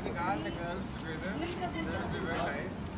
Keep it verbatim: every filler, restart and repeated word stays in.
I think all the girls together, that would be very nice.